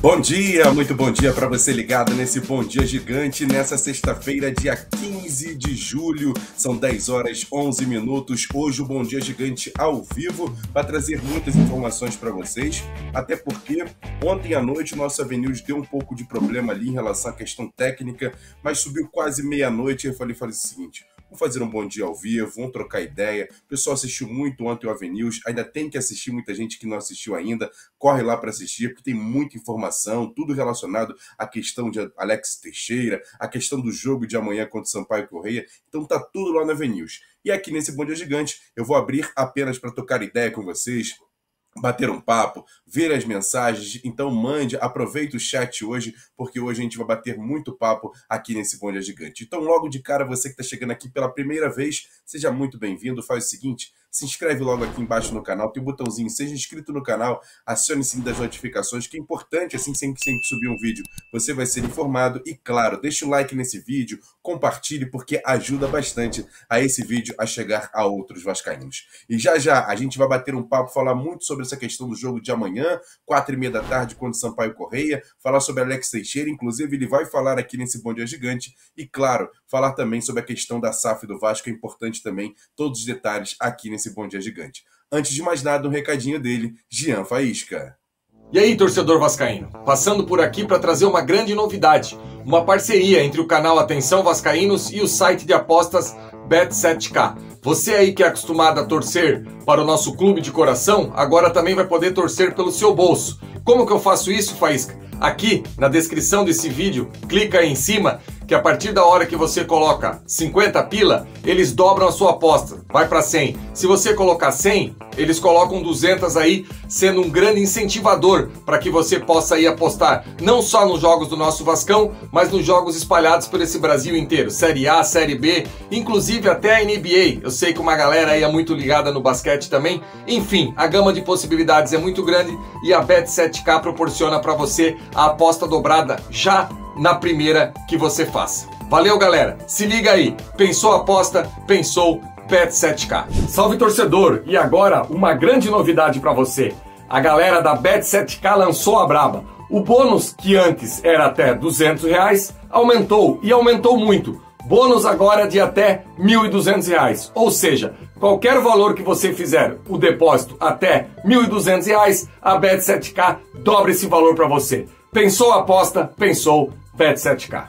Bom dia, muito bom dia para você ligado nesse Bom Dia Gigante, nessa sexta-feira, dia 15 de julho, são 10 horas 11 minutos, hoje o Bom Dia Gigante ao vivo, para trazer muitas informações para vocês, até porque ontem à noite o nosso Avenews deu um pouco de problema ali em relação à questão técnica, mas subiu quase meia-noite e eu falei o seguinte: vamos fazer um bom dia ao vivo, vamos trocar ideia. O pessoal assistiu muito ontem o Avenews, ainda tem que assistir, muita gente que não assistiu ainda, corre lá para assistir, porque tem muita informação, tudo relacionado à questão de Alex Teixeira, a questão do jogo de amanhã contra o Sampaio Corrêa, então tá tudo lá no Avenews. E aqui nesse Bom Dia Gigante, eu vou abrir apenas para trocar ideia com vocês, bater um papo, ver as mensagens, então mande, aproveita o chat hoje, porque hoje a gente vai bater muito papo aqui nesse Bom Dia Gigante. Então logo de cara, você que está chegando aqui pela primeira vez, seja muito bem-vindo, faz o seguinte: se inscreve logo aqui embaixo no canal, tem um botãozinho, seja inscrito no canal, acione o sininho das notificações, que é importante, assim, sempre que subir um vídeo, você vai ser informado. E claro, deixa o like nesse vídeo, compartilhe, porque ajuda bastante a esse vídeo a chegar a outros vascaínos. E já já a gente vai bater um papo, falar muito sobre essa questão do jogo de amanhã, 4h30 da tarde, contra o Sampaio Corrêa, falar sobre Alex Teixeira, inclusive ele vai falar aqui nesse Bom Dia Gigante, e claro, falar também sobre a questão da SAF do Vasco, é importante também, todos os detalhes aqui nesse Bom Dia Gigante. Antes de mais nada, um recadinho dele, Jean Faísca. E aí, torcedor vascaíno, passando por aqui para trazer uma grande novidade, uma parceria entre o canal Atenção Vascaínos e o site de apostas Bet7k. Você aí que é acostumado a torcer para o nosso clube de coração, agora também vai poder torcer pelo seu bolso. Como que eu faço isso, Faísca? Aqui na descrição desse vídeo, clica aí em cima, que a partir da hora que você coloca 50 pila, eles dobram a sua aposta, vai para 100. Se você colocar 100, eles colocam 200 aí, sendo um grande incentivador para que você possa aí apostar não só nos jogos do nosso Vascão, mas nos jogos espalhados por esse Brasil inteiro, Série A, Série B, inclusive até a NBA. Eu sei que uma galera aí é muito ligada no basquete também. Enfim, a gama de possibilidades é muito grande e a Bet7k proporciona para você a aposta dobrada já na primeira que você faça. Valeu, galera, se liga aí, pensou aposta, pensou Bet7k. Salve, torcedor, e agora uma grande novidade para você. A galera da Bet7k lançou a braba. O bônus, que antes era até R$200, aumentou, e aumentou muito. Bônus agora de até R$1.200, ou seja, qualquer valor que você fizer o depósito até R$1.200, a Bet7k dobra esse valor para você. Pensou aposta, pensou Bet7k.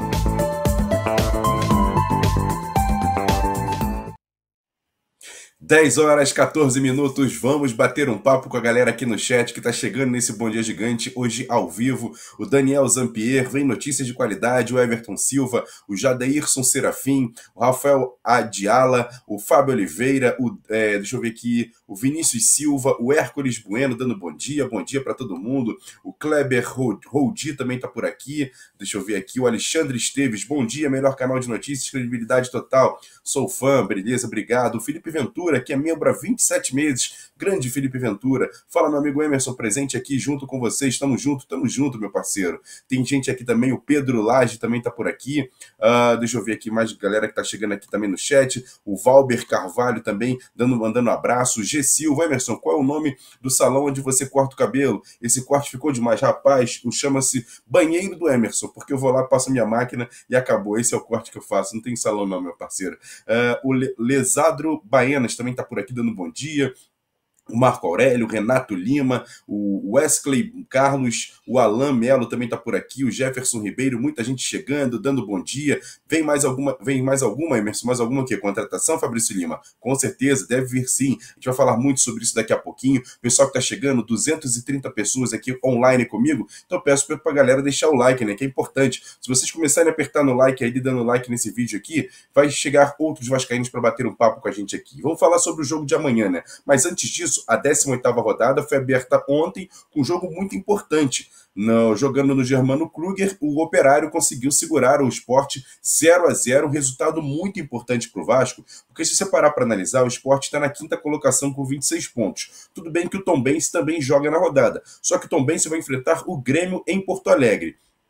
Dez horas 14 minutos, vamos bater um papo com a galera aqui no chat que tá chegando nesse Bom Dia Gigante, hoje ao vivo. O Daniel Zampier, vem notícias de qualidade, o Everton Silva, o Jadeirson Serafim, o Rafael Adiala, o Fábio Oliveira, deixa eu ver aqui, o Vinícius Silva, o Hércules Bueno dando bom dia para todo mundo, o Kleber Roldi também tá por aqui, deixa eu ver aqui, o Alexandre Esteves, bom dia, melhor canal de notícias, credibilidade total, sou fã, beleza, obrigado. O Felipe Ventura, que é membro há 27 meses, grande Felipe Ventura. Fala, meu amigo Emerson, presente aqui junto com vocês, tamo junto, meu parceiro. Tem gente aqui também, o Pedro Lage também tá por aqui, deixa eu ver aqui mais galera que tá chegando aqui também no chat, o Valber Carvalho também, mandando um abraço, o G Silva. Emerson, qual é o nome do salão onde você corta o cabelo? Esse corte ficou demais, rapaz, chama-se Banheiro do Emerson, porque eu vou lá, passo a minha máquina e acabou, esse é o corte que eu faço, não tem salão não, meu parceiro. O Lesadro Baenas também tá por aqui dando bom dia. O Marco Aurélio, o Renato Lima, o Wesley Carlos, o Alan Melo também está por aqui, o Jefferson Ribeiro, muita gente chegando, dando bom dia. Vem mais alguma, Emerson? Mais alguma que? Contratação, Fabrício Lima? Com certeza, deve vir sim. A gente vai falar muito sobre isso daqui a pouquinho. O pessoal que está chegando, 230 pessoas aqui online comigo, então eu peço para a galera deixar o like, né, que é importante. Se vocês começarem a apertar no like aí, dando like nesse vídeo aqui, vai chegar outros vascaínos para bater um papo com a gente aqui. Vamos falar sobre o jogo de amanhã, né? Mas antes disso, a 18ª rodada foi aberta ontem com um jogo muito importante. Jogando no Germano Kruger, o Operário conseguiu segurar o Sport 0-0, um resultado muito importante para o Vasco, porque se você parar para analisar, o Sport está na 5ª colocação com 26 pontos. Tudo bem que o Tombense também joga na rodada, só que o Tombense vai enfrentar o Grêmio em Porto Alegre.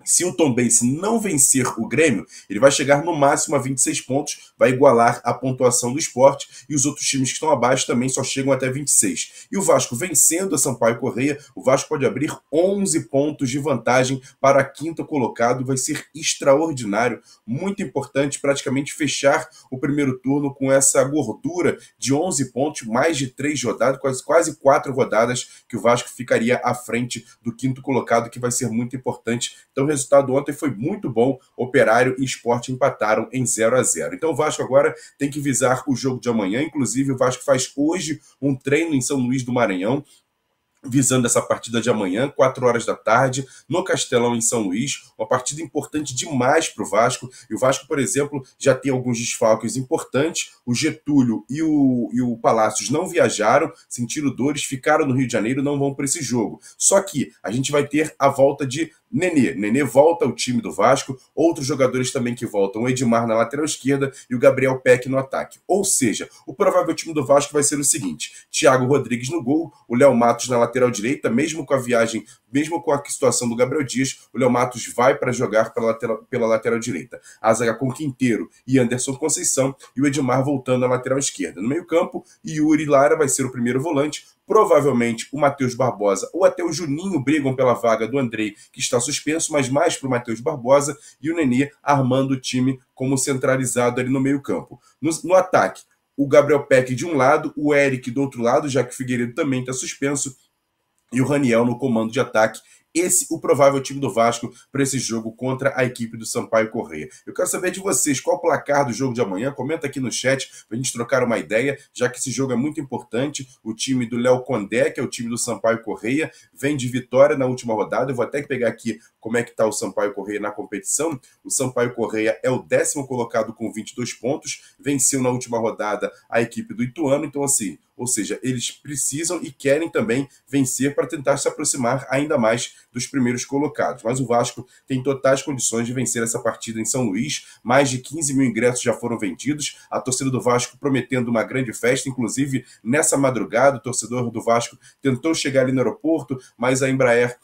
Se o Tombense não vencer o Grêmio, ele vai chegar no máximo a 26 pontos, vai igualar a pontuação do Sport, e os outros times que estão abaixo também só chegam até 26. E o Vasco vencendo a Sampaio Corrêa, o Vasco pode abrir 11 pontos de vantagem para quinto colocado, vai ser extraordinário, muito importante, praticamente fechar o primeiro turno com essa gordura de 11 pontos, mais de 3 rodadas, quase 4 rodadas que o Vasco ficaria à frente do quinto colocado, que vai ser muito importante. Então o resultado ontem foi muito bom, Operário e Sport empataram em 0-0. Então o Vasco agora tem que visar o jogo de amanhã, inclusive o Vasco faz hoje um treino em São Luís do Maranhão, visando essa partida de amanhã, 4 horas da tarde, no Castelão, em São Luís, uma partida importante demais para o Vasco, e o Vasco, por exemplo, já tem alguns desfalques importantes, o Getúlio e o Palácios não viajaram, sentiram dores, ficaram no Rio de Janeiro, não vão para esse jogo. Só que a gente vai ter a volta de Nenê volta ao time do Vasco, outros jogadores também que voltam, o Edmar na lateral esquerda e o Gabriel Peck no ataque. Ou seja, o provável time do Vasco vai ser o seguinte: Thiago Rodrigues no gol, o Léo Matos na lateral direita, mesmo com a viagem, mesmo com a situação do Gabriel Dias, o Léo Matos vai para jogar pela lateral direita. A zaga com Quinteiro e Anderson Conceição, e o Edmar voltando na lateral esquerda. No meio campo, Yuri Lara vai ser o primeiro volante. Provavelmente o Matheus Barbosa ou até o Juninho brigam pela vaga do Andrei, que está suspenso, mas mais para o Matheus Barbosa, e o Nenê armando o time como centralizado ali no meio campo. No ataque, o Gabriel Peck de um lado, o Eric do outro lado, já que o Figueiredo também está suspenso, e o Raniel no comando de ataque. Esse o provável time do Vasco para esse jogo contra a equipe do Sampaio Corrêa. Eu quero saber de vocês qual o placar do jogo de amanhã. Comenta aqui no chat para a gente trocar uma ideia, já que esse jogo é muito importante. O time do Léo Condé, que é o time do Sampaio Corrêa, vem de vitória na última rodada. Eu vou até pegar aqui como é que está o Sampaio Corrêa na competição. O Sampaio Corrêa é o 10º colocado com 22 pontos. Venceu na última rodada a equipe do Ituano. Então, assim, ou seja, eles precisam e querem também vencer para tentar se aproximar ainda mais dos primeiros colocados. Mas o Vasco tem totais condições de vencer essa partida em São Luís. Mais de 15 mil ingressos já foram vendidos. A torcida do Vasco prometendo uma grande festa. Inclusive, nessa madrugada, o torcedor do Vasco tentou chegar ali no aeroporto, mas a Embraer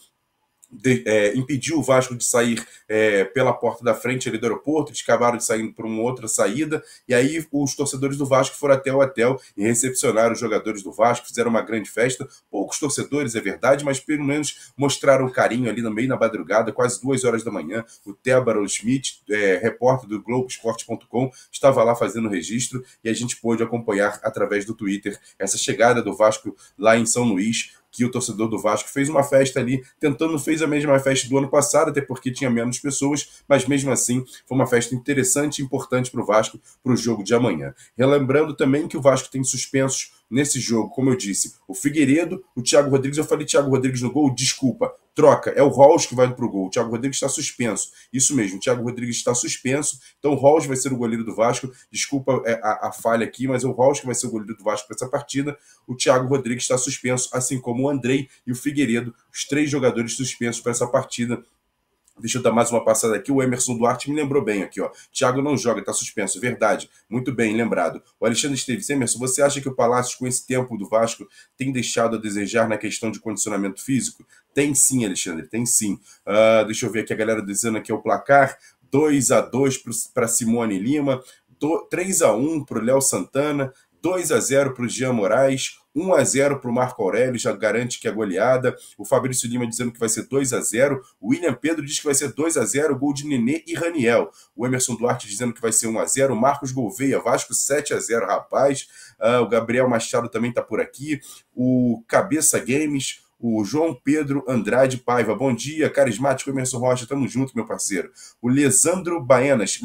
impediu o Vasco de sair pela porta da frente ali do aeroporto. Eles acabaram de sair por uma outra saída, e aí os torcedores do Vasco foram até o hotel e recepcionaram os jogadores do Vasco, fizeram uma grande festa. Poucos torcedores, é verdade, mas pelo menos mostraram carinho ali no meio da madrugada, quase 2 horas da manhã. O Tébaro Schmidt, repórter do Globoesporte.com, estava lá fazendo o registro, e a gente pôde acompanhar através do Twitter essa chegada do Vasco lá em São Luís, que o torcedor do Vasco fez uma festa ali, fez a mesma festa do ano passado, até porque tinha menos pessoas, mas mesmo assim foi uma festa interessante e importante para o Vasco, para o jogo de amanhã. Relembrando também que o Vasco tem suspensos nesse jogo, como eu disse, o Figueiredo, o Thiago Rodrigues. Eu falei Thiago Rodrigues no gol, desculpa, troca, é o Halls que vai para o gol. O Thiago Rodrigues está suspenso, isso mesmo, o Thiago Rodrigues está suspenso, então o Halls vai ser o goleiro do Vasco. Desculpa a falha aqui, mas é o Halls que vai ser o goleiro do Vasco para essa partida. O Thiago Rodrigues está suspenso, assim como o Andrei e o Figueiredo, os 3 jogadores suspensos para essa partida. Deixa eu dar mais uma passada aqui. O Emerson Duarte me lembrou bem aqui, ó. Thiago não joga, está suspenso. Verdade. Muito bem lembrado. O Alexandre Esteves. Emerson, você acha que o Palácio, com esse tempo do Vasco, tem deixado a desejar na questão de condicionamento físico? Tem sim, Alexandre, tem sim. Deixa eu ver aqui a galera dizendo aqui o placar. 2-2 para Simone Lima, 3-1 para o Léo Santana, 2-0 para o Jean Moraes, 1-0 para o Marco Aurélio, já garante que é goleada. O Fabrício Lima dizendo que vai ser 2-0. O William Pedro diz que vai ser 2-0, gol de Nenê e Raniel. O Emerson Duarte dizendo que vai ser 1-0. O Marcos Gouveia, Vasco 7-0, rapaz. O Gabriel Machado também está por aqui. O Cabeça Games, o João Pedro Andrade Paiva. Bom dia, carismático Emerson Rocha, tamo junto, meu parceiro. O Lesandro Baianas,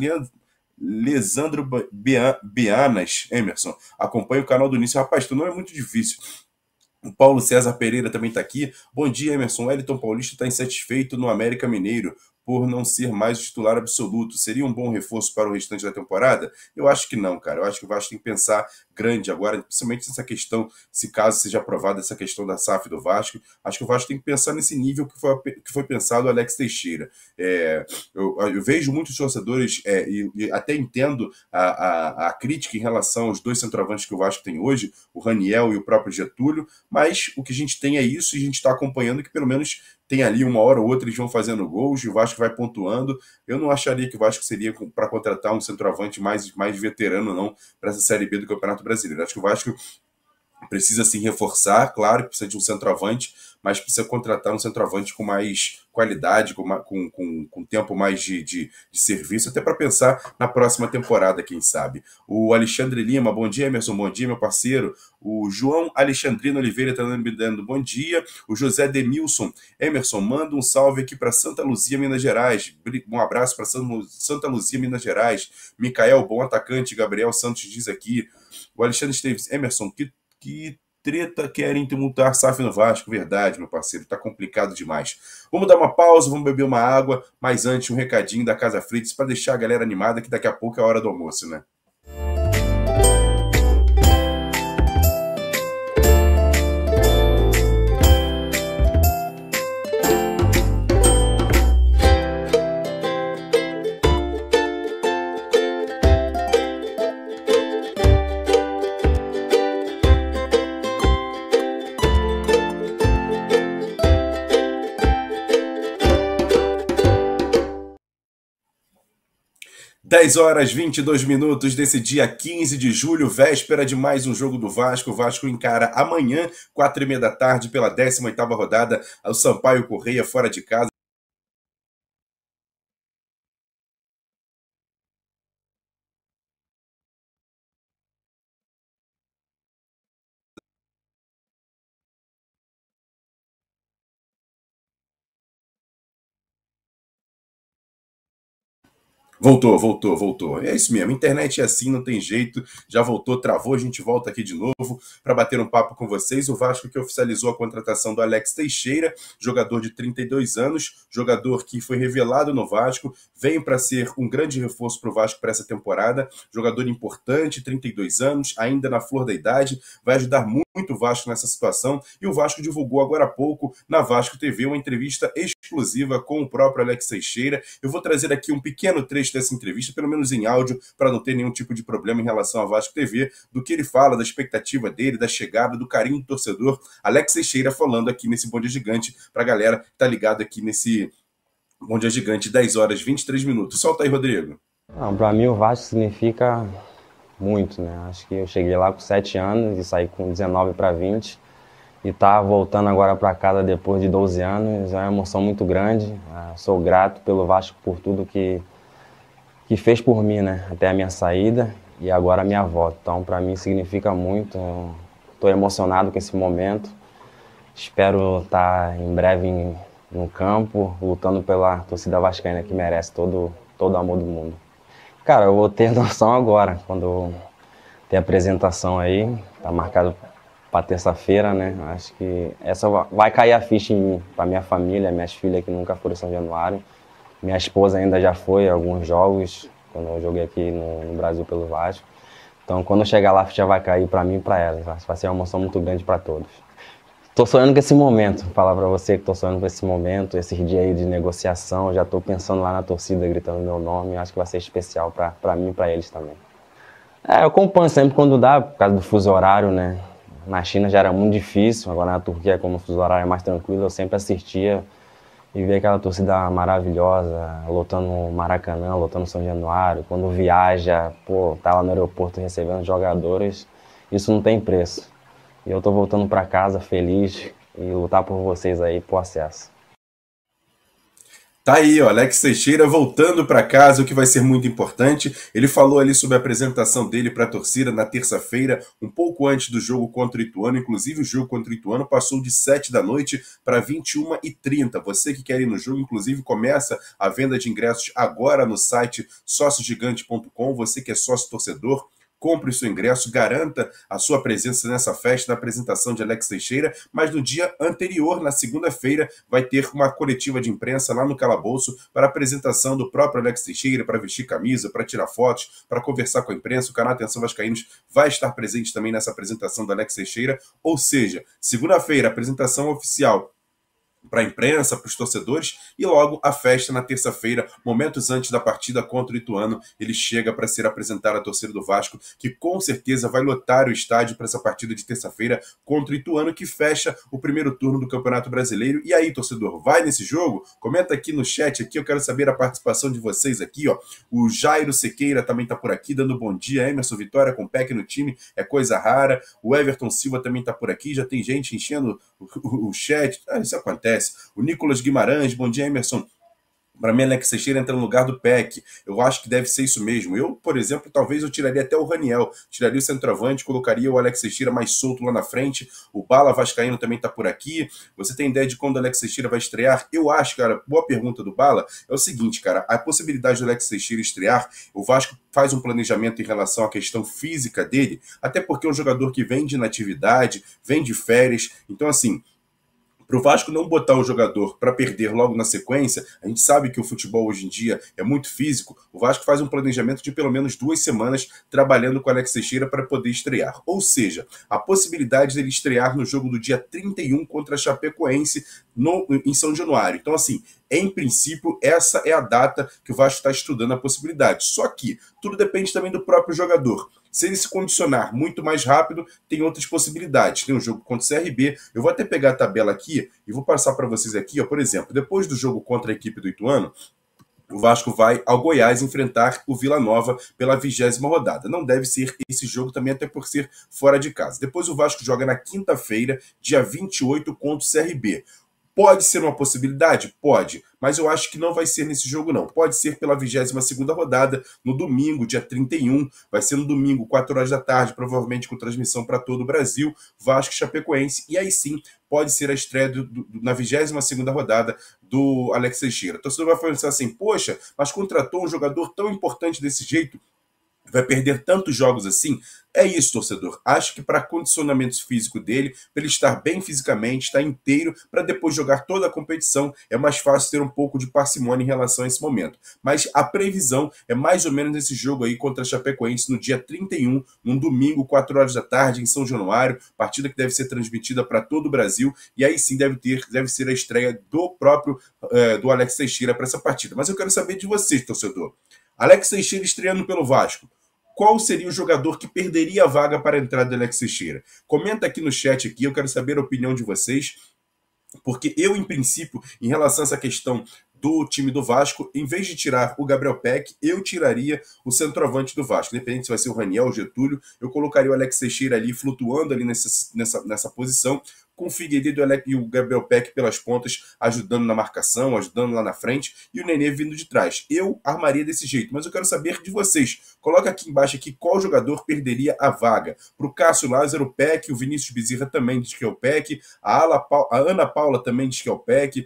Beanas, Emerson, acompanha o canal do início. Rapaz, tu não é muito difícil. O Paulo César Pereira também está aqui. Bom dia, Emerson. O Wellington Paulista está insatisfeito no América Mineiro por não ser mais o titular absoluto. Seria um bom reforço para o restante da temporada? Eu acho que não, cara. Eu acho que o Vasco tem que pensar grande agora, principalmente nessa questão, se caso seja aprovada essa questão da SAF do Vasco. Acho que o Vasco tem que pensar nesse nível que foi pensado o Alex Teixeira. Eu vejo muitos torcedores, e até entendo a crítica em relação aos 2 centroavantes que o Vasco tem hoje, o Raniel e o próprio Getúlio, mas o que a gente tem é isso, e a gente está acompanhando que pelo menos tem ali uma hora ou outra eles vão fazendo gols e o Vasco vai pontuando. Eu não acharia que o Vasco seria para contratar um centroavante mais veterano, não, para essa Série B do Campeonato Brasileiro. Acho que o Vasco precisa se reforçar, claro que precisa de um centroavante, mas precisa contratar um centroavante com mais qualidade, com tempo mais de serviço, até para pensar na próxima temporada, quem sabe. O Alexandre Lima, bom dia, Emerson, bom dia, meu parceiro. O João Alexandrino Oliveira está me dando bom dia. O José Demilson, Emerson, manda um salve aqui para Santa Luzia, Minas Gerais. Um abraço para Santa Luzia, Minas Gerais. Micael, bom atacante. Gabriel Santos diz aqui. O Alexandre Esteves, Emerson, que treta querem tumultuar SAF no Vasco. Verdade, meu parceiro, tá complicado demais. Vamos dar uma pausa, vamos beber uma água, mas antes um recadinho da Casa Fritz para deixar a galera animada que daqui a pouco é a hora do almoço, né? 10h22 desse dia 15 de julho, véspera de mais um jogo do Vasco. O Vasco encara amanhã, 4h30 da tarde, pela 18ª rodada, o Sampaio Corrêa fora de casa. Voltou. É isso mesmo, a internet é assim, não tem jeito, já voltou, travou, a gente volta aqui de novo para bater um papo com vocês. O Vasco que oficializou a contratação do Alex Teixeira, jogador de 32 anos, jogador que foi revelado no Vasco, vem para ser um grande reforço para o Vasco para essa temporada, jogador importante, 32 anos, ainda na flor da idade, vai ajudar muito o Vasco nessa situação, e o Vasco divulgou agora há pouco na Vasco TV uma entrevista exclusiva com o próprio Alex Teixeira. Eu vou trazer aqui um pequeno trecho dessa entrevista, pelo menos em áudio, para não ter nenhum tipo de problema em relação ao Vasco TV, do que ele fala, da expectativa dele, da chegada, do carinho do torcedor. Alex Teixeira falando aqui nesse Bom Dia Gigante, para a galera que tá ligado aqui nesse Bom Dia Gigante, 10h23. Solta aí, Rodrigo. Para mim o Vasco significa muito, né? Acho que eu cheguei lá com 7 anos e saí com 19 para 20. E tá voltando agora para casa depois de 12 anos, é uma emoção muito grande. Sou grato pelo Vasco por tudo que fez por mim, né? Até a minha saída e agora a minha volta. Então, para mim significa muito. Estou emocionado com esse momento. Espero estar em breve no campo, lutando pela torcida vascaína que merece todo o amor do mundo. Cara, eu vou ter noção agora, quando tem a apresentação aí, tá marcado para terça-feira, né? Acho que essa vai cair a ficha em mim, para minha família, minhas filhas que nunca foram em São Januário. Minha esposa ainda já foi a alguns jogos, quando eu joguei aqui no Brasil pelo Vasco. Então, quando eu chegar lá, a ficha vai cair para mim e para ela. Vai ser uma emoção muito grande para todos. Tô sonhando com esse momento, vou falar para você que tô sonhando com esse momento, esses dias aí de negociação. Já tô pensando lá na torcida, gritando meu nome. Acho que vai ser especial para mim e para eles também. Eu acompanho sempre quando dá, por causa do fuso horário, né? Na China já era muito difícil, agora na Turquia, como o fuso horário é mais tranquilo, eu sempre assistia e via aquela torcida maravilhosa, lotando o Maracanã, lotando São Januário. Quando viaja, tá lá no aeroporto recebendo jogadores, isso não tem preço. E eu tô voltando para casa feliz e lutar por vocês aí, por acesso. Tá aí, ó, Alex Teixeira voltando para casa, o que vai ser muito importante. Ele falou ali sobre a apresentação dele para a torcida na terça-feira, um pouco antes do jogo contra o Ituano. Inclusive, o jogo contra o Ituano passou de 7 da noite para 21h30. Você que quer ir no jogo, inclusive, começa a venda de ingressos agora no site sóciogigante.com. Você que é sócio-torcedor, compre o seu ingresso, garanta a sua presença nessa festa da apresentação de Alex Teixeira, mas no dia anterior, na segunda-feira, vai ter uma coletiva de imprensa lá no Calabouço para a apresentação do próprio Alex Teixeira, para vestir camisa, para tirar fotos, para conversar com a imprensa. O canal Atenção Vascaínos vai estar presente também nessa apresentação do Alex Teixeira, ou seja, segunda-feira, apresentação oficial para a imprensa, para os torcedores, e logo a festa na terça-feira, momentos antes da partida contra o Ituano, ele chega para ser apresentado à torcida do Vasco, que com certeza vai lotar o estádio para essa partida de terça-feira contra o Ituano, que fecha o primeiro turno do Campeonato Brasileiro. E aí, torcedor, vai nesse jogo? Comenta aqui no chat, aqui eu quero saber a participação de vocês aqui, ó. O Jairo Sequeira também está por aqui, dando bom dia. Emerson, vitória com o PEC no time, é coisa rara. O Everton Silva também está por aqui, já tem gente enchendo o chat. Isso acontece. O Nicolas Guimarães, bom dia, Emerson. Para mim, Alex Teixeira entra no lugar do PEC. Eu acho que deve ser isso mesmo. Eu, por exemplo, talvez eu tiraria até o Raniel. Tiraria o centroavante, colocaria o Alex Teixeira mais solto lá na frente. O Bala Vascaíno também está por aqui. Você tem ideia de quando o Alex Teixeira vai estrear? Eu acho, cara, boa pergunta do Bala. É o seguinte, cara, a possibilidade do Alex Teixeira estrear, o Vasco faz um planejamento em relação à questão física dele, até porque é um jogador que vem de inatividade, vem de férias. Então, assim, para o Vasco não botar o jogador para perder logo na sequência, a gente sabe que o futebol hoje em dia é muito físico, o Vasco faz um planejamento de pelo menos 2 semanas trabalhando com o Alex Teixeira para poder estrear. Ou seja, a possibilidade dele estrear no jogo do dia 31 contra a Chapecoense em São Januário. Então, assim, em princípio, essa é a data que o Vasco está estudando a possibilidade. Só que tudo depende também do próprio jogador. Se ele se condicionar muito mais rápido, tem outras possibilidades. Tem um jogo contra o CRB. Eu vou até pegar a tabela aqui e vou passar para vocês aqui. Ó, por exemplo, depois do jogo contra a equipe do Ituano, o Vasco vai ao Goiás enfrentar o Vila Nova pela 20ª rodada. Não deve ser esse jogo também, até por ser fora de casa. Depois o Vasco joga na quinta-feira, dia 28, contra o CRB. Pode ser uma possibilidade? Pode, mas eu acho que não vai ser nesse jogo não. Pode ser pela 22ª rodada, no domingo, dia 31, vai ser no domingo, 4 horas da tarde, provavelmente com transmissão para todo o Brasil, Vasco e Chapecoense, e aí sim pode ser a estreia na 22ª rodada do Alex Teixeira. O torcedor vai pensar assim, poxa, mas contratou um jogador tão importante desse jeito, vai perder tantos jogos assim? É isso, torcedor. Acho que para condicionamento físico dele, para ele estar bem fisicamente, estar inteiro, para depois jogar toda a competição, é mais fácil ter um pouco de parcimônia em relação a esse momento. Mas a previsão é mais ou menos esse jogo aí contra a Chapecoense no dia 31, num domingo, 4 horas da tarde, em São Januário, partida que deve ser transmitida para todo o Brasil, e aí sim deve ser a estreia do próprio do Alex Teixeira para essa partida. Mas eu quero saber de vocês, torcedor. Alex Teixeira estreando pelo Vasco. Qual seria o jogador que perderia a vaga para a entrada do Alex Teixeira? Comenta aqui no chat, aqui, eu quero saber a opinião de vocês, porque eu, em princípio, em relação a essa questão do time do Vasco, em vez de tirar o Gabriel Peck, eu tiraria o centroavante do Vasco. Independente se vai ser o Raniel ou o Getúlio, eu colocaria o Alex Teixeira ali, flutuando ali nessa posição, com o Figueiredo e o Gabriel Peck pelas pontas, ajudando na marcação, ajudando lá na frente, e o Nenê vindo de trás. Eu armaria desse jeito, mas eu quero saber de vocês. Coloca aqui embaixo aqui qual jogador perderia a vaga. Para o Cássio Lázaro, o Peck, o Vinícius Bezerra também diz que é o Peck, a Ana Paula também diz que é o Peck,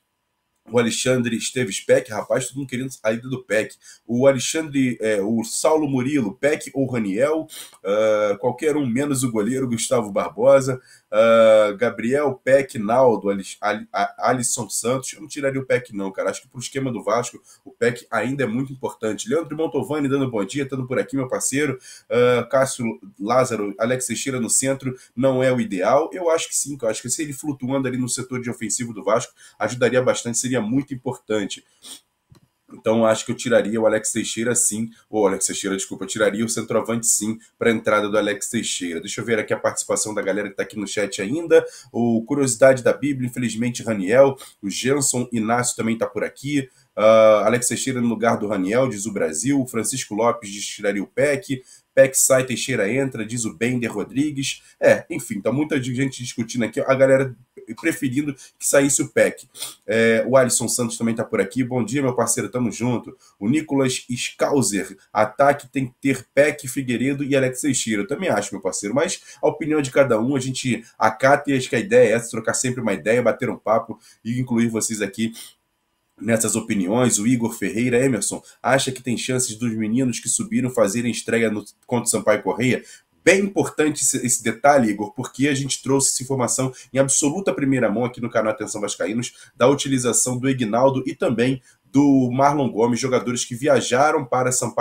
o Alexandre Esteves Peck, rapaz, todo mundo querendo a ida do Peck. O Alexandre, o Saulo Murilo, Peck ou Raniel, qualquer um menos o goleiro Gustavo Barbosa, Gabriel, Peck, Naldo, Alisson Santos. Eu não tiraria o Peck não, cara. Acho que pro esquema do Vasco, o Peck ainda é muito importante. Leandro Montovani dando bom dia, estando por aqui, meu parceiro. Cássio Lázaro, Alex Teixeira no centro, não é o ideal. Eu acho que sim, eu acho que se ele flutuando ali no setor de ofensivo do Vasco, ajudaria bastante, seria muito importante. Então, acho que eu tiraria o Alex Teixeira sim, ou Alex Teixeira, desculpa, eu tiraria o centroavante sim para a entrada do Alex Teixeira. Deixa eu ver aqui a participação da galera que está aqui no chat ainda. O Curiosidade da Bíblia, infelizmente, Raniel. O Jenson Inácio também está por aqui. Alex Teixeira no lugar do Raniel, diz o Brasil. O Francisco Lopes diz que tiraria o Peck. Peck sai, Teixeira entra, diz o Bender Rodrigues. Enfim, tá muita gente discutindo aqui, a galera preferindo que saísse o Peck. O Alisson Santos também tá por aqui. Bom dia, meu parceiro, tamo junto. O Nicolas Scauser, ataque tem que ter Peck, Figueiredo e Alex Teixeira. Eu também acho, meu parceiro, mas a opinião de cada um, a gente acata e acho que a ideia é essa, trocar sempre uma ideia, bater um papo e incluir vocês aqui nessas opiniões. O Igor Ferreira, Emerson, acha que tem chances dos meninos que subiram fazerem estreia contra o Sampaio Corrêa? Bem importante esse detalhe, Igor, porque a gente trouxe essa informação em absoluta primeira mão aqui no canal Atenção Vascaínos, da utilização do Ignaldo e também do Marlon Gomes, jogadores que viajaram para São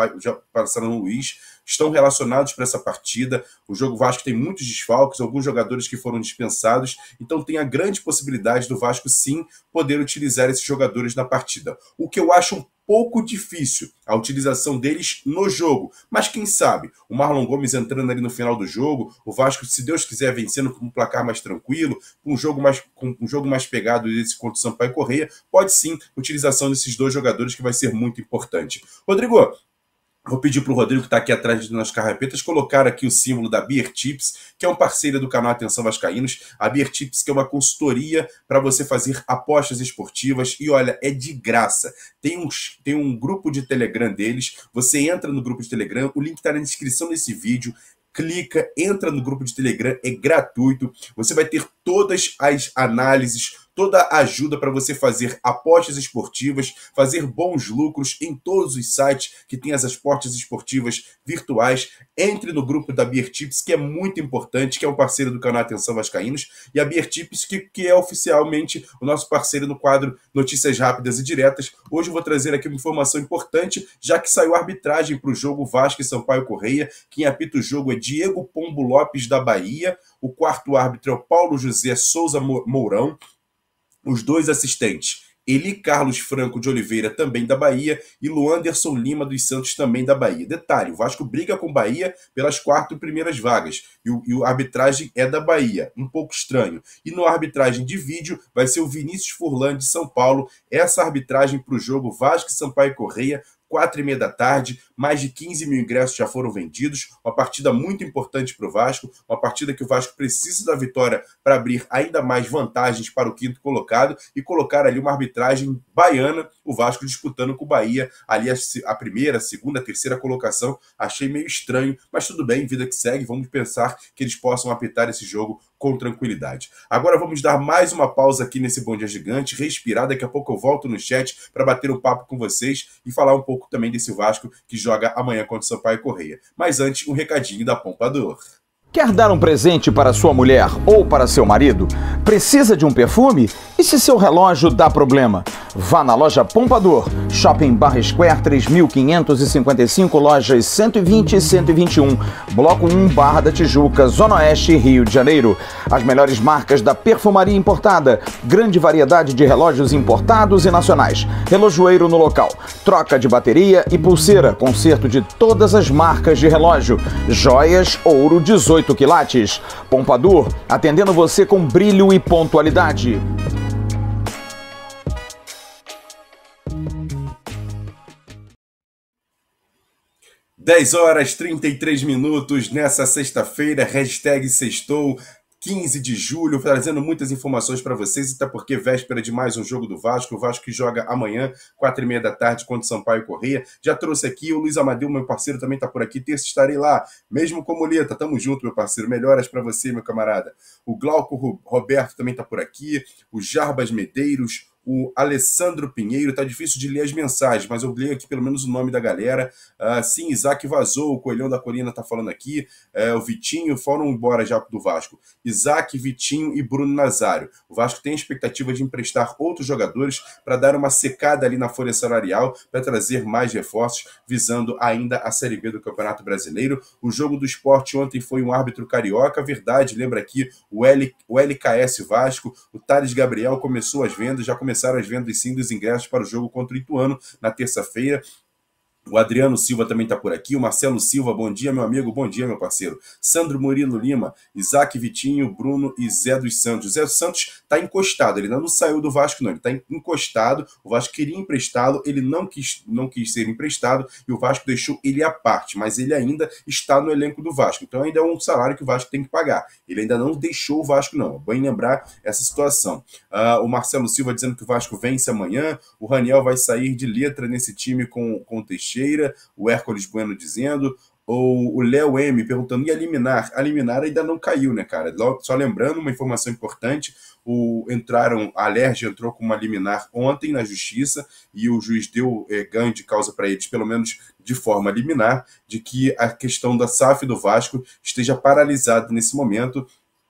Luís, estão relacionados para essa partida. O jogo Vasco tem muitos desfalques, alguns jogadores que foram dispensados, então tem a grande possibilidade do Vasco sim poder utilizar esses jogadores na partida. O que eu acho um pouco difícil, a utilização deles no jogo, mas quem sabe, o Marlon Gomes entrando ali no final do jogo, o Vasco, se Deus quiser, vencendo com um placar mais tranquilo, com um jogo mais pegado desse contra o Sampaio Corrêa, pode sim, utilização desses dois jogadores que vai ser muito importante. Rodrigo, vou pedir para o Rodrigo, que está aqui atrás nas carrapetas, colocar aqui o símbolo da Beer Tips, que é um parceiro do canal Atenção Vascaínos. A Beer Tips, que é uma consultoria para você fazer apostas esportivas. E olha, é de graça. Tem um grupo de Telegram deles. Você entra no grupo de Telegram, o link está na descrição desse vídeo. Clica, entra no grupo de Telegram, é gratuito. Você vai ter todas as análises, toda a ajuda para você fazer apostas esportivas, fazer bons lucros em todos os sites que tem as apostas esportivas virtuais. Entre no grupo da Beer Tips, que é muito importante, que é um parceiro do canal Atenção Vascaínos, e a Beer Tips, que é oficialmente o nosso parceiro no quadro Notícias Rápidas e Diretas. Hoje eu vou trazer aqui uma informação importante, já que saiu a arbitragem para o jogo Vasco e Sampaio Corrêa. Quem apita o jogo é Diego Pombo Lopes, da Bahia. O quarto árbitro é o Paulo José Souza Mourão. Os dois assistentes, Eli Carlos Franco de Oliveira, também da Bahia, e Luanderson Lima dos Santos, também da Bahia. Detalhe, o Vasco briga com o Bahia pelas 4 primeiras vagas, e a arbitragem é da Bahia, um pouco estranho. E na arbitragem de vídeo vai ser o Vinícius Furlan, de São Paulo. Essa arbitragem para o jogo Vasco e Sampaio Corrêa, 4h30 da tarde, mais de 15 mil ingressos já foram vendidos, uma partida muito importante para o Vasco, uma partida que o Vasco precisa da vitória para abrir ainda mais vantagens para o quinto colocado e colocar ali uma arbitragem baiana, o Vasco disputando com o Bahia, ali a primeira, a segunda, a terceira colocação. Achei meio estranho, mas tudo bem, vida que segue, vamos pensar que eles possam apitar esse jogo com tranquilidade. Agora vamos dar mais uma pausa aqui nesse Bom Dia Gigante, respirar, daqui a pouco eu volto no chat para bater um papo com vocês e falar um pouco também desse Vasco que joga amanhã contra o Sampaio Corrêa. Mas antes, um recadinho da Pompador. Quer dar um presente para sua mulher ou para seu marido? Precisa de um perfume? E se seu relógio dá problema? Vá na loja Pompador, Shopping Barra Square 3555, lojas 120 e 121, Bloco 1, Barra da Tijuca, Zona Oeste, Rio de Janeiro. As melhores marcas da perfumaria importada, grande variedade de relógios importados e nacionais, relojoeiro no local, troca de bateria e pulseira, conserto de todas as marcas de relógio, joias, ouro 18 quilates. Pompador, atendendo você com brilho e pontualidade. 10h33 nessa sexta-feira, hashtag sextou, 15 de julho, trazendo muitas informações para vocês, até porque véspera de mais um jogo do Vasco, o Vasco que joga amanhã, 4h30 da tarde, contra o Sampaio Corrêa. Já trouxe aqui, o Luiz Amadeu, meu parceiro, também está por aqui, terça estarei lá, mesmo com muleta, tamo junto, meu parceiro, melhoras para você, meu camarada. O Glauco Roberto também está por aqui, o Jarbas Medeiros, o Alessandro Pinheiro. Tá difícil de ler as mensagens, mas eu leio aqui pelo menos o nome da galera. Sim, Isaac vazou, o Coelhão da Colina tá falando aqui, o Vitinho, foram embora já do Vasco. Isaac, Vitinho e Bruno Nazário. O Vasco tem a expectativa de emprestar outros jogadores para dar uma secada ali na folha salarial, para trazer mais reforços, visando ainda a Série B do Campeonato Brasileiro. O jogo do Sport ontem foi um árbitro carioca, verdade, lembra aqui o LKS Vasco, o Thales Gabriel começou as vendas, já começaram as vendas sim dos ingressos para o jogo contra o Ituano na terça-feira. O Adriano Silva também está por aqui, o Marcelo Silva, bom dia, meu amigo, bom dia, meu parceiro. Sandro Murilo Lima, Isaac Vitinho, Bruno e Zé dos Santos. Zé dos Santos está encostado, ele ainda não saiu do Vasco não, ele está encostado, o Vasco queria emprestá-lo, ele não quis ser emprestado e o Vasco deixou ele à parte, mas ele ainda está no elenco do Vasco, então ainda é um salário que o Vasco tem que pagar. Ele ainda não deixou o Vasco não, bem lembrar essa situação. O Marcelo Silva dizendo que o Vasco vence amanhã, o Raniel vai sair de letra nesse time com o Teixeira, o Hércules Bueno dizendo, ou o Léo M perguntando, e a liminar? A liminar ainda não caiu, né, cara? Só lembrando uma informação importante, a Alerj entrou com uma liminar ontem na justiça e o juiz deu ganho de causa para eles, pelo menos de forma liminar, de que a questão da SAF do Vasco esteja paralisada nesse momento,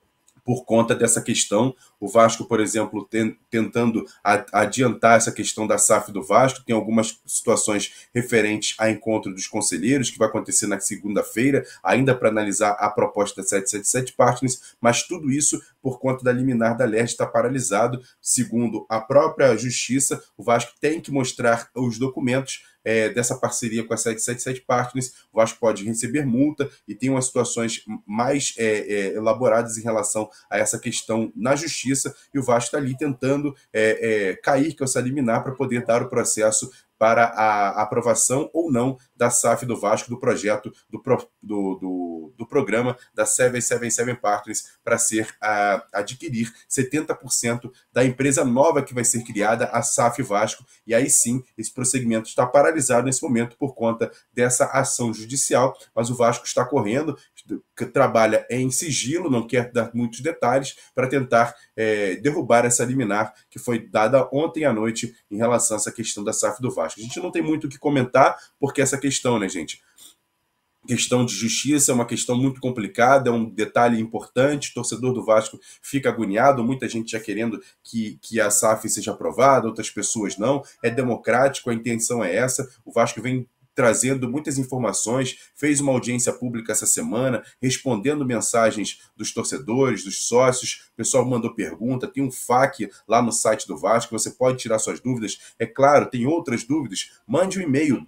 por conta dessa questão. O Vasco, por exemplo, tentando adiantar essa questão da SAF do Vasco, tem algumas situações referentes a encontro dos conselheiros, que vai acontecer na segunda-feira, ainda para analisar a proposta da 777 Partners, mas tudo isso por conta da liminar da LERJ está paralisado. Segundo a própria Justiça, o Vasco tem que mostrar os documentos dessa parceria com a 777 Partners. O Vasco pode receber multa e tem umas situações mais elaboradas em relação a essa questão na Justiça, e o Vasco está ali tentando cair com essa liminar para poder dar o processo para a aprovação ou não da SAF do Vasco, do projeto do programa da 777 Partners para adquirir 70% da empresa nova que vai ser criada, a SAF Vasco. E aí sim, esse prosseguimento está paralisado nesse momento por conta dessa ação judicial, mas o Vasco está correndo, trabalha em sigilo, não quer dar muitos detalhes, para tentar derrubar essa liminar que foi dada ontem à noite em relação a essa questão da SAF do Vasco. A gente não tem muito o que comentar, porque essa questão, né, gente? Questão de justiça é uma questão muito complicada, é um detalhe importante. O torcedor do Vasco fica agoniado, muita gente já querendo que a SAF seja aprovada, outras pessoas não. É democrático, a intenção é essa. O Vasco vem trazendo muitas informações, fez uma audiência pública essa semana, respondendo mensagens dos torcedores, dos sócios. O pessoal mandou pergunta, tem um FAQ lá no site do Vasco, você pode tirar suas dúvidas. É claro, tem outras dúvidas, mande um e-mail,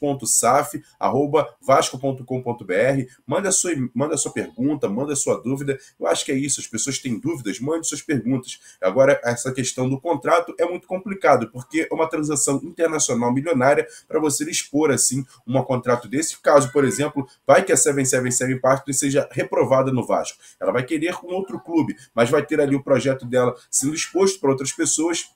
dúvidas.saf@vasco.com.br, manda a sua pergunta, manda a sua dúvida. Eu acho que é isso, as pessoas têm dúvidas, mande suas perguntas. Agora, essa questão do contrato é muito complicado, porque é uma transação internacional milionária para você expor assim um contrato desse. Caso, por exemplo, vai que a 777 Partners seja reprovada no Vasco, ela vai querer um outro clube, mas vai ter ali o projeto dela sendo exposto para outras pessoas.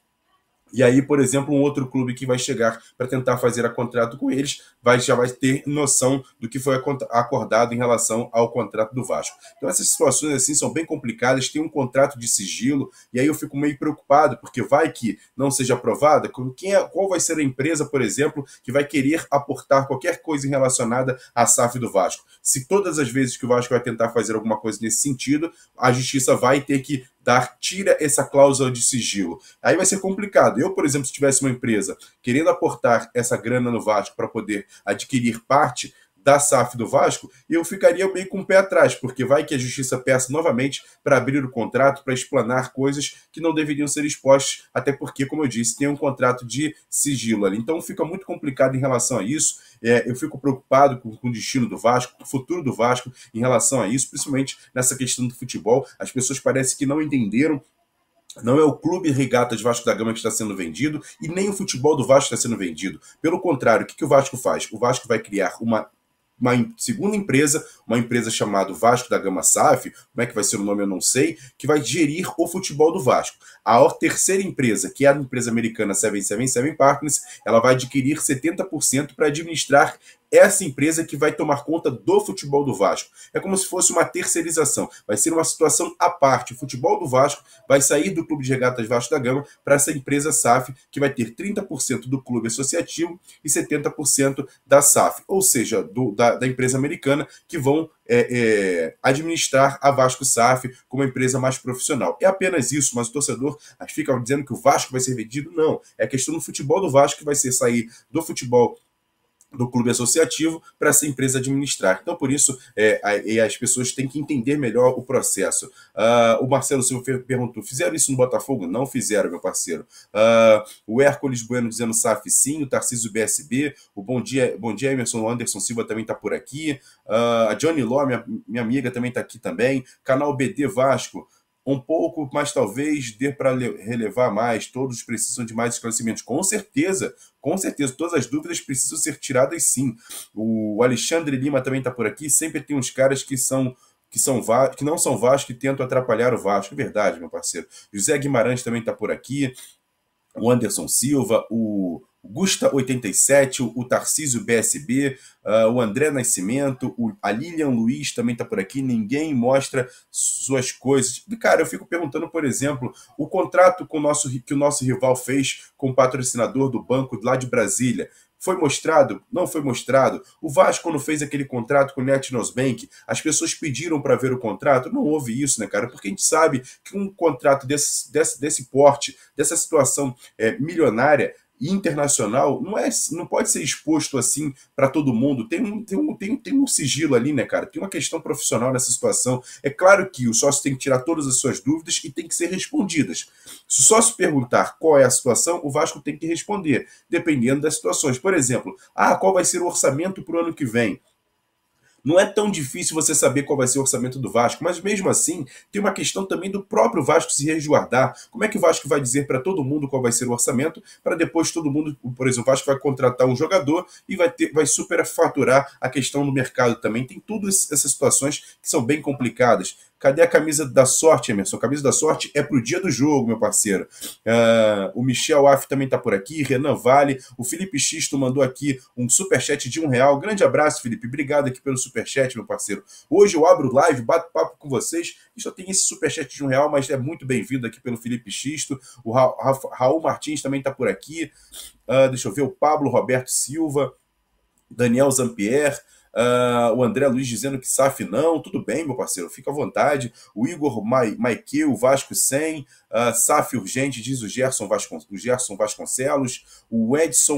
E aí, por exemplo, um outro clube que vai chegar para tentar fazer contrato com eles já vai ter noção do que foi acordado em relação ao contrato do Vasco. Então essas situações assim são bem complicadas, tem um contrato de sigilo, e aí eu fico meio preocupado, porque vai que não seja aprovada, qual vai ser a empresa, por exemplo, que vai querer aportar qualquer coisa relacionada à SAF do Vasco. Se todas as vezes que o Vasco vai tentar fazer alguma coisa nesse sentido, a Justiça vai ter que tira essa cláusula de sigilo. Aí vai ser complicado. Eu, por exemplo, se tivesse uma empresa querendo aportar essa grana no Vasco para poder adquirir parte da SAF do Vasco, eu ficaria meio com o pé atrás, porque vai que a Justiça peça novamente para abrir o contrato, para explanar coisas que não deveriam ser expostas, até porque, como eu disse, tem um contrato de sigilo ali. Então fica muito complicado em relação a isso. Eu fico preocupado com o destino do Vasco, com o futuro do Vasco em relação a isso, principalmente nessa questão do futebol. As pessoas parecem que não entenderam. Não é o Clube Regatas Vasco da Gama que está sendo vendido e nem o futebol do Vasco está sendo vendido. Pelo contrário, o que o Vasco faz? O Vasco vai criar uma segunda empresa, uma empresa chamada Vasco da Gama SAF, como é que vai ser o nome eu não sei, que vai gerir o futebol do Vasco. A terceira empresa, que é a empresa americana 777 Partners, ela vai adquirir 70% para administrar essa empresa que vai tomar conta do futebol do Vasco. É como se fosse uma terceirização. Vai ser uma situação à parte. O futebol do Vasco vai sair do Clube de Regatas Vasco da Gama para essa empresa SAF, que vai ter 30% do clube associativo e 70% da SAF, ou seja, da empresa americana, que vão administrar a Vasco SAF como uma empresa mais profissional. É apenas isso, mas o torcedor fica dizendo que o Vasco vai ser vendido. Não, é a questão do futebol do Vasco que vai sair do futebol do clube associativo para essa empresa administrar. Então, por isso, as pessoas têm que entender melhor o processo. O Marcelo Silva perguntou, fizeram isso no Botafogo? Não fizeram, meu parceiro. O Hércules Bueno dizendo SAF sim, o Tarcísio BSB, o Bom Dia Emerson, o Anderson Silva também está por aqui, a Johnny Ló, minha amiga, também está aqui também, canal BD Vasco, um pouco, mas talvez dê para relevar mais, todos precisam de mais esclarecimentos. Com certeza, todas as dúvidas precisam ser tiradas sim. O Alexandre Lima também está por aqui, sempre tem uns caras que não são Vasco e tentam atrapalhar o Vasco. É verdade, meu parceiro. José Guimarães também está por aqui, o Anderson Silva, o Gusta87, o Tarcísio BSB, o André Nascimento, a Lilian Luiz também está por aqui, ninguém mostra suas coisas. Cara, eu fico perguntando, por exemplo, o contrato que o nosso rival fez com o patrocinador do banco lá de Brasília, Foi mostrado? Não foi mostrado? O Vasco, quando fez aquele contrato com o Netnosbank, as pessoas pediram para ver o contrato? Não houve isso, né, cara? Porque a gente sabe que um contrato desse porte, dessa situação milionária, internacional, não pode ser exposto assim para todo mundo. Tem um sigilo ali, né, cara? Tem uma questão profissional nessa situação. É claro que o sócio tem que tirar todas as suas dúvidas e tem que ser respondidas. Se o sócio perguntar qual é a situação, o Vasco tem que responder, dependendo das situações. Por exemplo, qual vai ser o orçamento para o ano que vem? Não é tão difícil você saber qual vai ser o orçamento do Vasco, mas mesmo assim tem uma questão também do próprio Vasco se resguardar. Como é que o Vasco vai dizer para todo mundo qual vai ser o orçamento, para depois todo mundo, por exemplo, o Vasco vai contratar um jogador e vai superfaturar a questão do mercado também. Tem todas essas situações que são bem complicadas. Cadê a camisa da sorte, Emerson? A camisa da sorte é pro dia do jogo, meu parceiro. O Michel Aff também tá por aqui, Renan Vale, o Felipe Xisto mandou aqui um superchat de R$1. Grande abraço, Felipe. Obrigado aqui pelo superchat, meu parceiro. Hoje eu abro live, bato papo com vocês e só tem esse superchat de R$1, mas é muito bem-vindo aqui pelo Felipe Xisto. O Raul Martins também tá por aqui. Deixa eu ver, o Pablo Roberto Silva, Daniel Zampier, o André Luiz dizendo que SAF não, tudo bem, meu parceiro, fica à vontade. O Igor Maiqueu, Vasco 100, SAF urgente, diz o Gerson Vasconcelos, o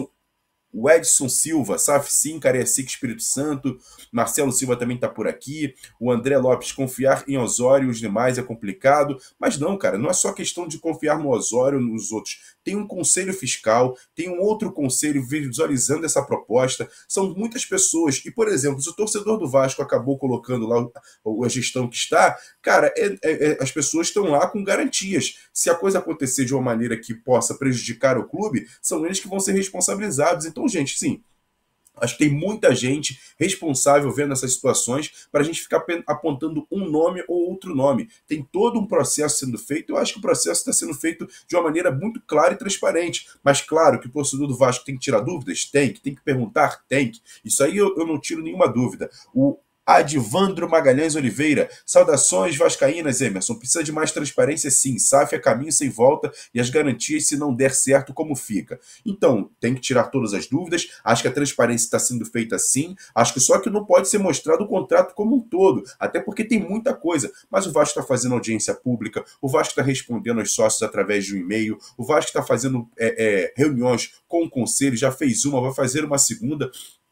Edson Silva, SAF sim, Cariacica, Espírito Santo. Marcelo Silva também está por aqui. O André Lopes, confiar em Osório e os demais é complicado. Mas não, cara, não é só questão de confiar no Osório ou nos outros. Tem um conselho fiscal, tem um outro conselho visualizando essa proposta. São muitas pessoas. E, por exemplo, se o torcedor do Vasco acabou colocando lá a gestão que está, cara, as pessoas estão lá com garantias. Se a coisa acontecer de uma maneira que possa prejudicar o clube, são eles que vão ser responsabilizados. Então, gente, sim, acho que tem muita gente responsável vendo essas situações para a gente ficar apontando um nome ou outro nome. Tem todo um processo sendo feito. Eu acho que o processo está sendo feito de uma maneira muito clara e transparente. Mas claro que o torcedor do Vasco tem que tirar dúvidas? Tem que perguntar? Tem que. Isso aí eu não tiro nenhuma dúvida. O Adivandro Magalhães Oliveira, saudações vascaínas, Emerson, precisa de mais transparência sim, SAF é caminho sem volta e as garantias se não der certo como fica. Então, tem que tirar todas as dúvidas, acho que a transparência está sendo feita sim, acho que só que não pode ser mostrado o contrato como um todo, até porque tem muita coisa, mas o Vasco está fazendo audiência pública, o Vasco está respondendo aos sócios através de um e-mail, o Vasco está fazendo reuniões com o conselho, já fez uma, vai fazer uma segunda.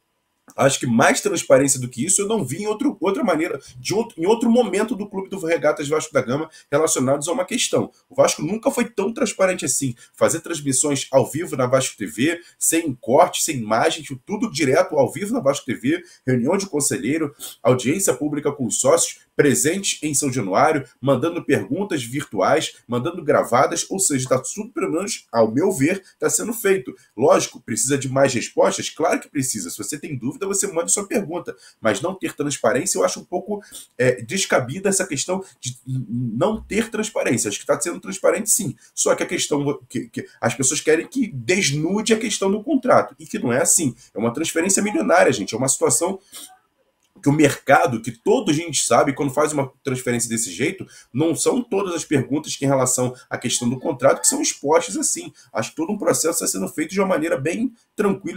Acho que mais transparência do que isso eu não vi em outra maneira, em outro momento do Clube do Regatas Vasco da Gama relacionados a uma questão. O Vasco nunca foi tão transparente assim. Fazer transmissões ao vivo na Vasco TV, sem corte, sem imagem, tudo direto ao vivo na Vasco TV, reunião de conselheiro, audiência pública com os sócios, presente em São Januário, mandando perguntas virtuais, mandando gravadas, ou seja, está tudo, pelo menos, ao meu ver, está sendo feito. Lógico, precisa de mais respostas? Claro que precisa. Se você tem dúvida, você mande sua pergunta. Mas não ter transparência, eu acho um pouco descabida essa questão de não ter transparência. Acho que está sendo transparente sim. Só que a questão que as pessoas querem que desnude a questão do contrato. E que não é assim. É uma transferência milionária, gente. É uma situação que o mercado, que toda a gente sabe, quando faz uma transferência desse jeito, não são todas as perguntas que em relação à questão do contrato que são expostas assim. Acho que todo um processo está sendo feito de uma maneira bem tranquila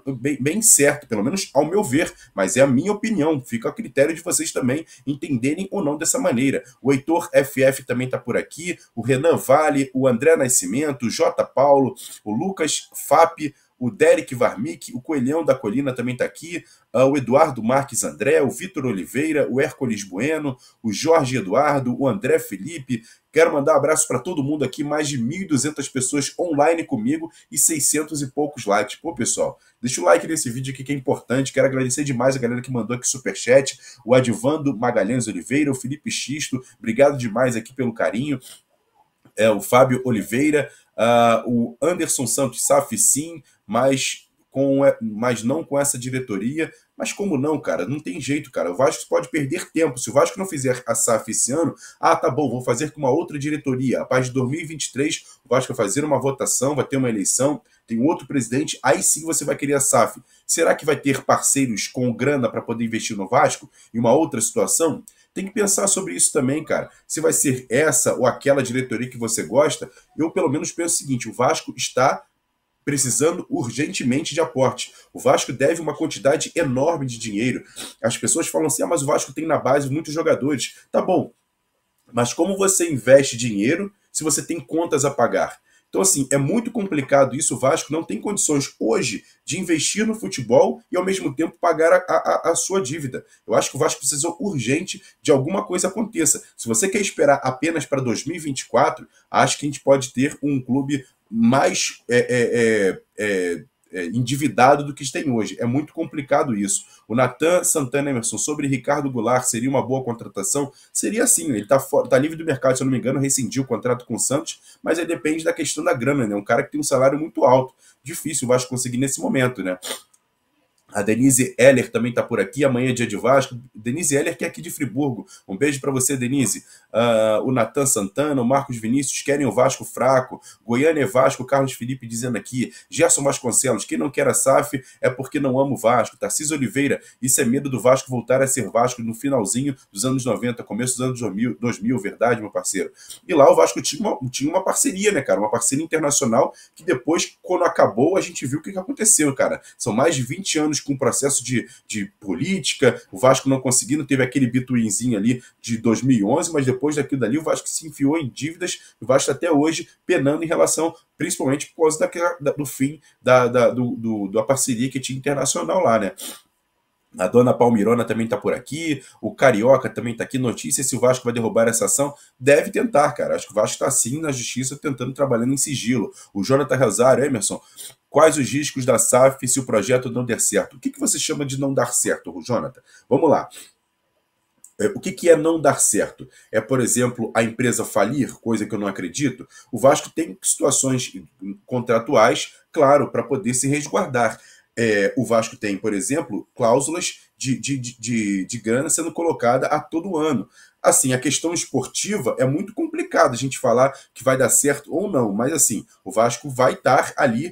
e bem certa, pelo menos ao meu ver, mas é a minha opinião, fica a critério de vocês também entenderem ou não dessa maneira. O Heitor FF também está por aqui, o Renan Vale, o André Nascimento, o J. Paulo, o Lucas Fap, o Derek Varmic, o Coelhão da Colina também está aqui, o Eduardo Marques André, o Vitor Oliveira, o Hércules Bueno, o Jorge Eduardo, o André Felipe. Quero mandar um abraço para todo mundo aqui, mais de 1.200 pessoas online comigo e 600 e poucos likes. Pô, pessoal, deixa o like nesse vídeo aqui que é importante. Quero agradecer demais a galera que mandou aqui superchat, o Adivando Magalhães Oliveira, o Felipe Xisto, obrigado demais aqui pelo carinho. O Fábio Oliveira, o Anderson Santos SAF sim, mas não com essa diretoria. Mas como não, cara? Não tem jeito, cara. O Vasco pode perder tempo. Se o Vasco não fizer a SAF esse ano, tá bom, vou fazer com uma outra diretoria. A partir de 2023, o Vasco vai fazer uma votação, vai ter uma eleição, tem um outro presidente, aí sim você vai querer a SAF. Será que vai ter parceiros com grana para poder investir no Vasco? Em uma outra situação? Tem que pensar sobre isso também, cara. Se vai ser essa ou aquela diretoria que você gosta, eu pelo menos penso o seguinte, o Vasco está precisando urgentemente de aporte. O Vasco deve uma quantidade enorme de dinheiro. As pessoas falam assim, mas o Vasco tem na base muitos jogadores. Tá bom, mas como você investe dinheiro se você tem contas a pagar? Então, assim, é muito complicado isso. O Vasco não tem condições hoje de investir no futebol e, ao mesmo tempo, pagar a sua dívida. Eu acho que o Vasco precisa urgente de alguma coisa aconteça. Se você quer esperar apenas para 2024, acho que a gente pode ter um clube mais endividado do que tem hoje. É muito complicado isso. O Nathan Santana Emerson, sobre Ricardo Goulart, seria uma boa contratação? Seria sim, ele tá livre do mercado, se eu não me engano, rescindiu o contrato com o Santos, mas aí depende da questão da grana, né? Um cara que tem um salário muito alto. Difícil o Vasco conseguir nesse momento, né? A Denise Heller também está por aqui. Amanhã é dia de Vasco. Denise Heller, que é aqui de Friburgo. Um beijo para você, Denise. O Nathan Santana, o Marcos Vinícius querem o Vasco fraco. Goiânia é Vasco. Carlos Felipe dizendo aqui. Gerson Vasconcelos, quem não quer a SAF é porque não ama o Vasco. Tarcísio Oliveira, isso é medo do Vasco voltar a ser Vasco no finalzinho dos anos 90, começo dos anos 2000, verdade, meu parceiro? E lá o Vasco tinha uma parceria, né, cara? Uma parceria internacional que depois, quando acabou, a gente viu o que aconteceu, cara. São mais de 20 anos com processo de política, o Vasco não conseguindo, teve aquele bituinzinho ali de 2011, mas depois daquilo dali o Vasco se enfiou em dívidas, o Vasco até hoje penando em relação, principalmente por causa do fim da parceria que tinha internacional lá, né? A dona Palmirona também está por aqui, o Carioca também está aqui. Notícia se o Vasco vai derrubar essa ação. Deve tentar, cara. Acho que o Vasco está sim na justiça tentando, trabalhando em sigilo. O Jonathan Rosário, Emerson, quais os riscos da SAF se o projeto não der certo? O que você chama de não dar certo, Jonathan? Vamos lá. O que é não dar certo? É, por exemplo, a empresa falir, coisa que eu não acredito. O Vasco tem situações contratuais, claro, para poder se resguardar. O Vasco tem, por exemplo, cláusulas de grana sendo colocada a todo ano. Assim, a questão esportiva é muito complicado a gente falar que vai dar certo ou não, mas assim, o Vasco vai estar ali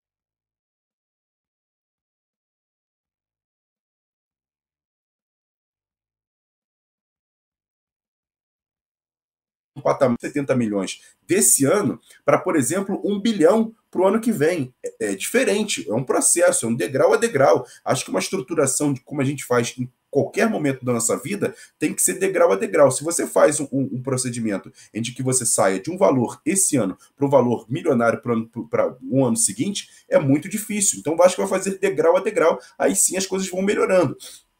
patamar de 70 milhões desse ano para, por exemplo, 1 bilhão para o ano que vem. É diferente, é um processo, é um degrau a degrau. Acho que uma estruturação de como a gente faz em qualquer momento da nossa vida tem que ser degrau a degrau. Se você faz um procedimento em que você saia de um valor esse ano para um valor milionário para um ano seguinte, é muito difícil. Então, acho que vai fazer degrau a degrau, aí sim as coisas vão melhorando.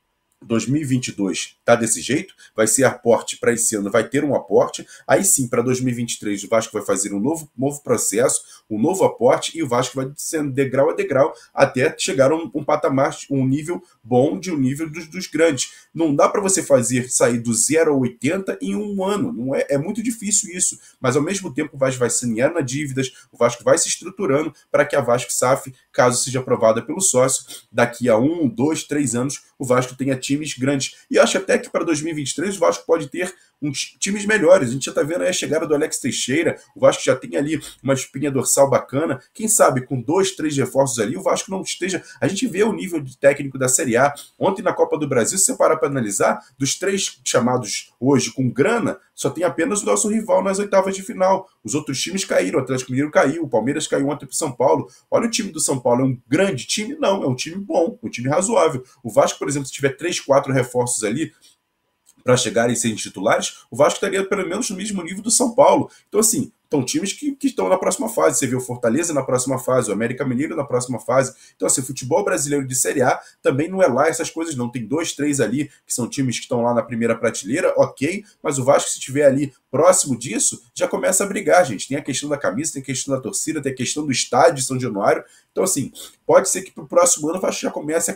2022 tá desse jeito, vai ser aporte para esse ano, vai ter um aporte, aí sim, para 2023 o Vasco vai fazer um novo processo, um novo aporte, e o Vasco vai sendo degrau a degrau até chegar a um patamar, um nível bom, de um nível dos grandes. Não dá para você sair do 0 a 80 em um ano, não é muito difícil isso, mas ao mesmo tempo o Vasco vai saneando as dívidas, o Vasco vai se estruturando para que a Vasco SAF, caso seja aprovada pelo sócio, daqui a 1, 2, 3 anos, o Vasco tenha times grandes. E acho até que para 2023 o Vasco pode ter times melhores. A gente já está vendo aí a chegada do Alex Teixeira, o Vasco já tem ali uma espinha dorsal bacana. Quem sabe com 2, 3 reforços ali, o Vasco não esteja... A gente vê o nível de técnico da Série A. Ontem na Copa do Brasil, se você parar para analisar, dos 3 chamados hoje com grana, só tem apenas o nosso rival nas oitavas de final. Os outros times caíram, o Atlético Mineiro caiu, o Palmeiras caiu ontem para o São Paulo. Olha o time do São Paulo, é um grande time? Não, é um time bom, um time razoável. O Vasco, por exemplo, se tiver 3, 4 reforços ali para chegarem a serem titulares, o Vasco estaria pelo menos no mesmo nível do São Paulo. Então, assim, são times que estão na próxima fase. Você vê o Fortaleza na próxima fase, o América Mineiro na próxima fase. Então, assim, o futebol brasileiro de Série A também não é lá essas coisas, não. Tem 2, 3 ali que são times que estão lá na primeira prateleira, ok, mas o Vasco, se estiver ali próximo disso, já começa a brigar, gente. Tem a questão da camisa, tem a questão da torcida, tem a questão do estádio de São Januário. Então, assim, pode ser que para o próximo ano o Vasco já comece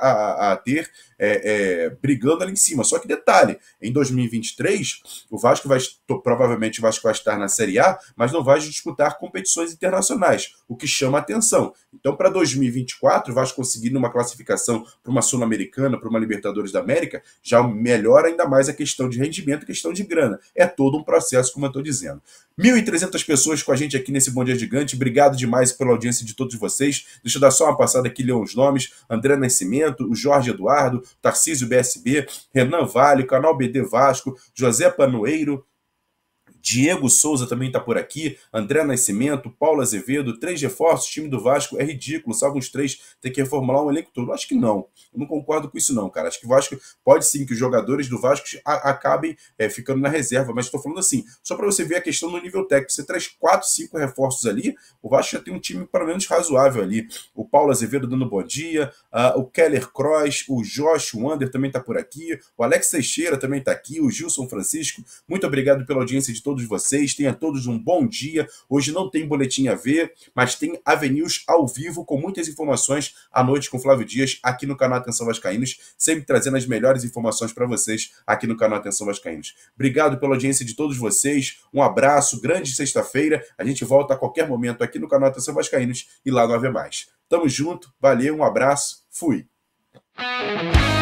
a ter brigando ali em cima. Só que detalhe, em 2023, o Vasco provavelmente o Vasco vai estar na Série A, mas não vai disputar competições internacionais, o que chama atenção. Então, para 2024, o Vasco conseguindo uma classificação para uma Sul-Americana, para uma Libertadores da América, já melhora ainda mais a questão de rendimento, a questão de grana. É todo um processo, como eu estou dizendo. 1.300 pessoas com a gente aqui nesse Bom Dia Gigante. Obrigado demais pela audiência de todos vocês. Deixa eu dar só uma passada aqui, ler os nomes. André Nascimento, o Jorge Eduardo, Tarcísio BSB, Renan Vale, Canal BD Vasco, José Panoeiro, Diego Souza também está por aqui, André Nascimento, Paulo Azevedo, 3 reforços, time do Vasco é ridículo, salvo os 3, tem que reformular um elenco todo. Acho que não, eu não concordo com isso não, cara. Acho que o Vasco, pode sim que os jogadores do Vasco acabem ficando na reserva, mas estou falando assim, só para você ver a questão no nível técnico, você traz 4, 5 reforços ali, o Vasco já tem um time pelo menos razoável ali. O Paulo Azevedo dando bom dia, o Keller Kroos, o Josh Wander também está por aqui, o Alex Teixeira também está aqui, o Gilson Francisco, muito obrigado pela audiência de todos vocês, tenham todos um bom dia. Hoje não tem boletim a ver, mas tem AVNews ao vivo com muitas informações à noite com Flávio Dias aqui no canal Atenção Vascaínos, sempre trazendo as melhores informações para vocês aqui no canal Atenção Vascaínos. Obrigado pela audiência de todos vocês, um abraço, grande sexta-feira, a gente volta a qualquer momento aqui no canal Atenção Vascaínos e lá no AV+. Tamo junto, valeu, um abraço, fui!